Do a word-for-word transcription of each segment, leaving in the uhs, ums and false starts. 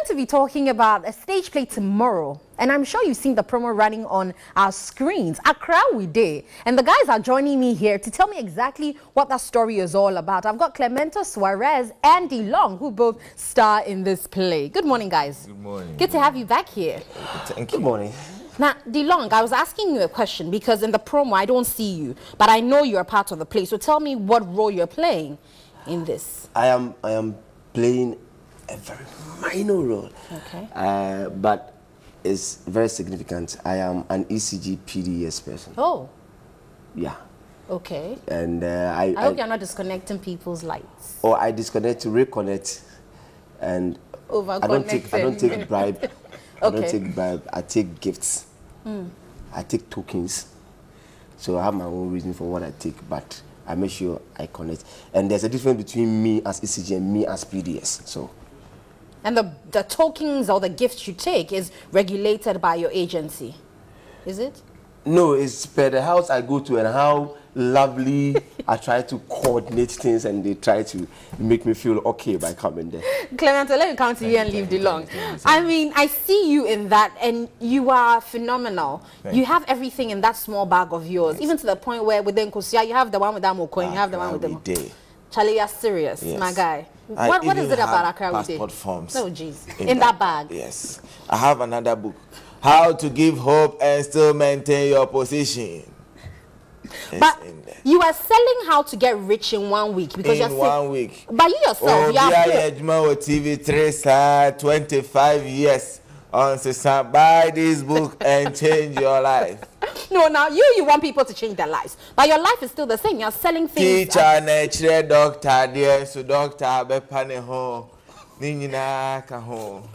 going to be talking about a stage play tomorrow, and I'm sure you've seen the promo running on our screens. Accra we did, and the guys are joining me here to tell me exactly what that story is all about. I've got Clemento Suarez and DeLong, who both star in this play. Good morning, guys. Good morning. Good to have you back here. Thank you. Good morning. Now, DeLong, I was asking you a question because in the promo I don't see you, but I know you're part of the play. So tell me what role you're playing in this. I am I am playing a very minor role. Okay. Uh, but it's very significant. I am an E C G P D S person. Oh. Yeah. Okay. And uh, I, I hope I, you're not disconnecting people's lights. Or I disconnect to reconnect, and Over I don't take I don't take bribe. Okay. I don't take bribe. I take gifts. Mm. I take tokens. So I have my own reason for what I take, but I make sure I connect. And there's a difference between me as E C G and me as P D S. So. And the the tokens or the gifts you take is regulated by your agency, is it? No, it's per the house I go to and how lovely I try to coordinate things, and they try to make me feel okay by coming there. Clemento, let me come to you and leave DeLong. I mean, I see you in that, and you are phenomenal. Thank you have everything in that small bag of yours, even to the point where within Kosia, you have the one with that Moko, and you have the one with the Day. Charlie, you're serious, Yes. my guy. I What, what is even it about have Accra we did? passport forms. Oh, jeez. In, in that, bag. Yes. I have another book. How to give hope and still maintain your position. It's But in there. you are selling how to get rich in one week because in you're one sick. week. But you yourself, Oh, you are yeah, yeah, T V three star, twenty-five years on Sisa. Buy this book and change your life. No, now you you want people to change their lives, but your life is still the same. You're selling things. Teacher, nature, doctor, dear, so doctor, be pane ho, ninina ka ho.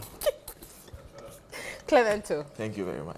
Clemento. Thank you very much.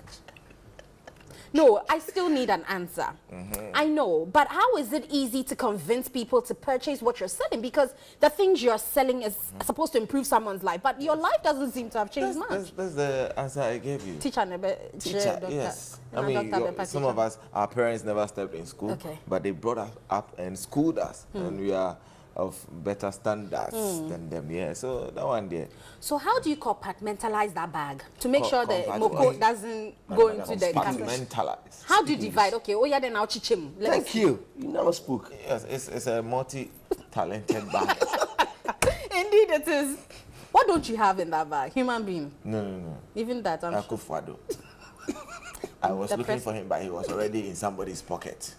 No, I still need an answer. Mm-hmm. I know, but how is it easy to convince people to purchase what you're selling? Because the things you're selling is supposed to improve someone's life, but your life doesn't seem to have changed That's, much. that's, that's the answer I gave you. Teacher, nebe, Teacher, doctor, yes. and I a mean, doctor, your- bepa some teacher. of us, our parents never stepped in school, Okay. but they brought us up and schooled us, Hmm. and we are of better standards than them. Yeah, so that one there. So how do you compartmentalize that bag to make Co- sure the compartmentalize. moko doesn't go into the customer? Compartmentalize. How do you divide? Okay, oh yeah, then I'll teach him. Let Thank us see. you. You never spoke. Yes, it's, it's a multi-talented bag. Indeed it is. What don't you have in that bag? Human being. No, no, no. Even that, I'm sure. Akufo-Addo. I was The looking pres- for him, but he was already in somebody's pocket.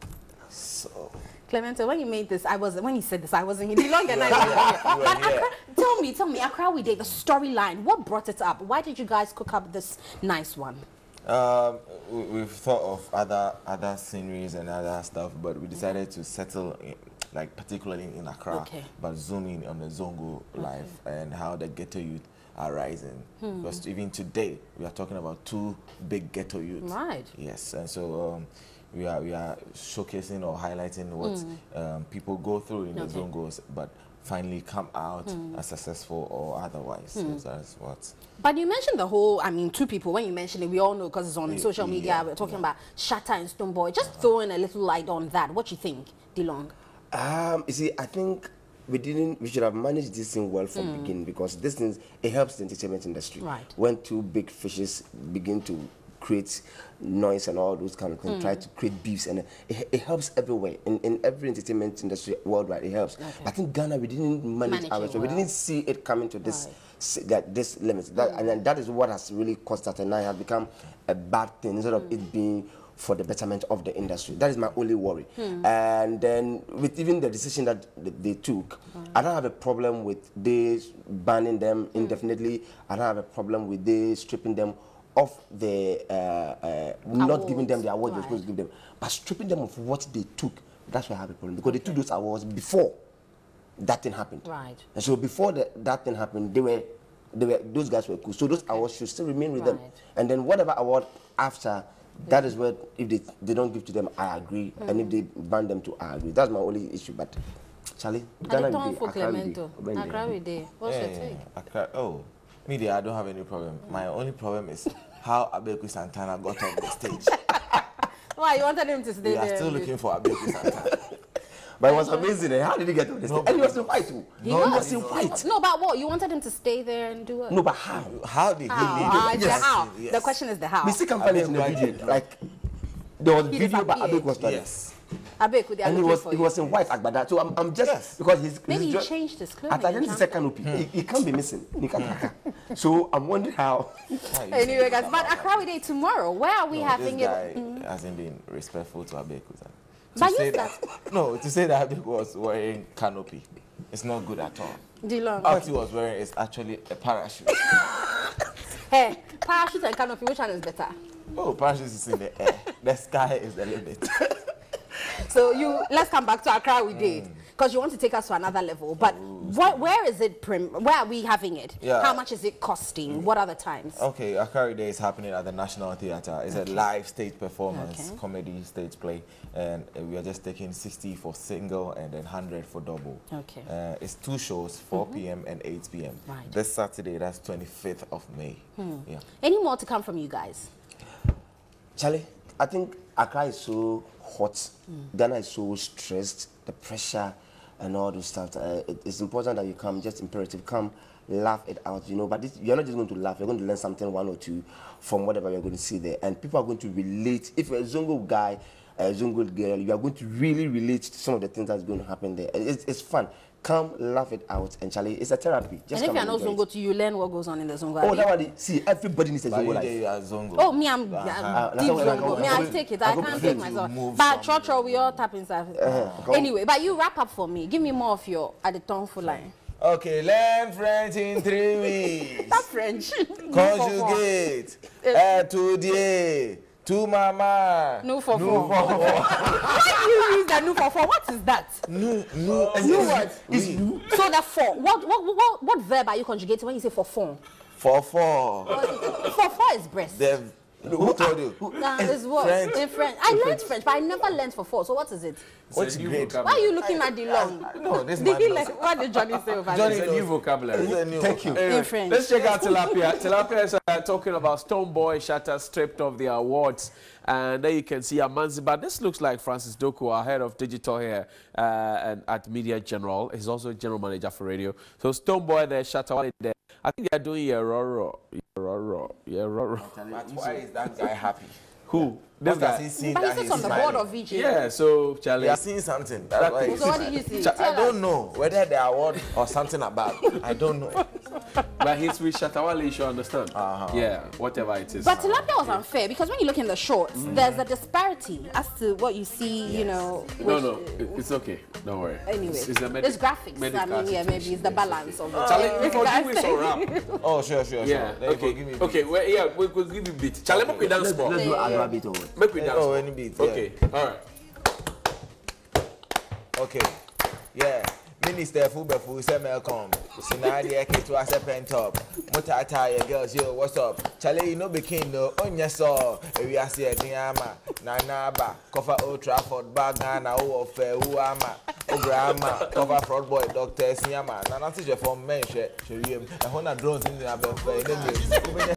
So. Clemento, when you made this, I wasn't. When you said this, I wasn't here. DeLong and I were here. You were But here. Accra, tell me, tell me, Accra we did the storyline. What brought it up? Why did you guys cook up this nice one? Um, we, we've thought of other other sceneries and other stuff, but we decided to settle in, like particularly in Accra, Okay. but zooming on the Zongo life and how the ghetto youth are rising. Hmm. Because even today we are talking about two big ghetto youths. Right. Yes, and so um, we are we are showcasing or highlighting what um, people go through in Hmm. Okay. the Zongos, but finally come out as successful or otherwise. Hmm. So that's what. But you mentioned the whole, I mean, two people. When you mentioned it, we all know because it's on Yeah, social media. yeah, We're talking yeah. about Shatta and Stoneboy. Just throwing a little light on that. What you think, DeLong? Um, you see, I think we didn't. We should have managed this thing well from the beginning, because this thing, it helps the entertainment industry. Right. When two big fishes begin to create noise and all those kind of things, try to create beefs, and it, it helps everywhere in, in every entertainment industry worldwide. It helps. Okay. I think Ghana, we didn't manage, Manage ours, it so we well. didn't see it coming to this. Right. s- That this limit, that, and then that is what has really caused that, and now it has become a bad thing instead of it being for the betterment of the industry. That is my only worry. And then with even the decision that th- they took, I don't have a problem with they banning them indefinitely. I don't have a problem with they stripping them of the, uh, uh, not giving them the award Right. you're supposed to give them, but stripping them of what they took. That's why I have a problem, because they took those awards before that thing happened. Right. And so before the, that thing happened, they were, they were, those guys were cool. So those awards should still remain with them. Right. And then whatever award after, that is where, if they, they don't give to them, I agree. And if they ban them to, I agree. That's my only issue. But, Charlie, I Ghana did we turn dey, for Accra we dey, Clemento. Oben dey. Accra we did. What's your Yeah, take? Accra- oh, me there, I don't have any problem. My only problem is how Abeku Santana got off the stage. Why, you wanted him to stay We there? are still and looking for Abeku Santana. But it was amazing. Eh? How did he get on this thing? And he was in white too. He no, was. he was in white. No, but what? You wanted him to stay there and do it? No, but how? How did How? he leave? Ah, it? it's the how. Yes. The question is the how. We see companies in the video. Like, there was He video, but disappeared. Abek was not there. Yes. Abek, could they And he allocate was for he you? was in white Agbada. So I'm, I'm just Yes. because he's Maybe he's he just, changed his clothing. at the end and of the jumped canopy, he, he can't be missing. He can't- so I'm wondering how. Anyway, guys, but Accra Day tomorrow. Where are we No, having this it? guy Mm. hasn't been respectful to Abek. But To you say said- that, no, to say that Abek was wearing canopy, it's not good at all. Dylan. What he was wearing is actually a parachute. Hey, parachute and canopy, which one is better? Oh, parachute is in the air. The sky is the limit. So you let's come back to Accra Day because you want to take us to another level. But what, where is it? Prim, where are we having it? Yeah. How much is it costing? What are the times? Okay, Accra Day is happening at the National Theatre. It's Okay. a live stage performance, Okay. comedy stage play, and uh, we are just taking sixty for single and then one hundred for double. Okay. Uh, it's two shows, four p m and eight p m Right. This Saturday, that's twenty-fifth of May. Yeah. Any more to come from you guys? Charlie, I think Accra is so hot. Mm. Ghana is so stressed. The pressure and all those stuff. Uh, it, it's important that you come, just imperative, come, laugh it out, you know. But this, you're not just going to laugh. You're going to learn something, one or two, from whatever you're going to see there. And people are going to relate. If you're a Zongo guy, a Zongo girl, you are going to really relate to some of the things that's going to happen there. It's, it's fun. Come, laugh it out. And Charlie, it's a therapy. Just And if come you're not enjoy it. Zongo, to you learn what goes on in the Zongo. Oh, Abi? that one, see, everybody needs a But Zongo you life. there, you are Zongo. Oh, me, I'm, Uh-huh. I'm Uh, deep that's what I Zongo. go- Me, I I go- take it. I I go can't prefer take to myself. move But from- Chocho, we all tap inside. Uh-huh. Anyway, but you wrap up for me. Give me more of your at the tongue full line. Okay, learn French in three weeks. That's French. Conjugate. Étudier. To mama. No for No four. for four. Why do you use the no for four? What is that? No, no. No what? So the four. What, what what what verb are you conjugating when you say for four? For four. For four is breast. The, who told you? Nah, it's what? French. In French. I learned French, but I never learned for four. So what is it? Which grade? Why are you looking at the long? No, this Did man he knows. like, what did Johnny say over Johnny there? It's a new vocabulary. It's a new Thank you. Anyway, In French. let's check out Tilapia. Tilapia is uh, talking about Stone Boy Shatter stripped of the awards. And there you can see Amanzi. But this looks like Francis Doku, our head of digital here uh, and at Media General. He's also general manager for radio. So Stone Boy there, Shatter there. I think they're doing Yeroro. Yeroro. Yeroro. But why is that guy happy? Who? This What has guy. he seen But he that sits he's on the board smiling? of V J. Yeah, so Charlie. He has seen something. That's why he's So what did smiling. you see? Ch- I Tell don't us. know whether the award or something about. I don't know. But he's with Shatawale, you should understand. Uh-huh. Yeah, whatever it is. But Tilapia was unfair because when you look in the shorts, there's a disparity as to what you see, you know. no, which- no, it- it's okay. Don't worry. Anyway, it's, it's, a med- there's graphics. I medical mean, yeah, maybe situation. it's the Yes, balance okay. of it. Charlie, Yeah, for guys. you, it's a rap. Oh, sure, sure, Yeah, sure. Then okay. give me a Okay, beat. well, yeah, we, we'll give you a beat. Charlie, make we dance Let's, more. let's do another bit of it. Make we dance Oh, more. any beat. Yeah. Okay, all right. Okay. Yeah. Minister Fubefu say welcome. Sinadi eke to ase pen top. Mutata your girls, yo, what's up? Charlie, you know be king no onya so. We are see ama. Na na ba. Cover Old Trafford bag na o ofe u ama. O grandma. Cover fraud boy doctor Siama. Na na teacher for men she. She him. E ho na drones in the abem.